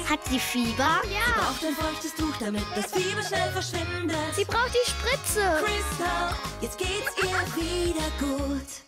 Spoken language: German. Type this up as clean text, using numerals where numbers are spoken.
Hat sie Fieber? Sie Ja. braucht ein feuchtes Tuch, damit das Fieber schnell verschwindet. Sie braucht die Spritze. Crystal, jetzt geht's ihr wieder gut.